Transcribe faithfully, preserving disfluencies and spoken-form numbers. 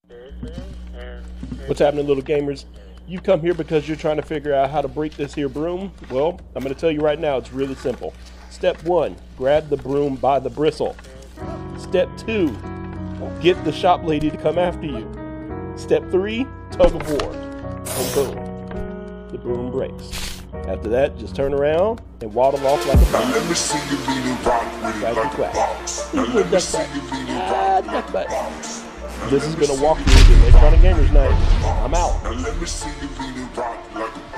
What's happening, little gamers? You come here because you're trying to figure out how to break this here broom? Well, I'm going to tell you right now, it's really simple. Step one, grab the broom by the bristle. Step two, get the shop lady to come after you. Step three, tug of war. And boom, the broom breaks. After that, just turn around and waddle off like a box. Now let me see you leaning rock with it like a box. Now let me see you leaning rock like a box. This has been a walkthrough of the Electronic Gamers Night. I'm out. Now let me see you leaning rock like a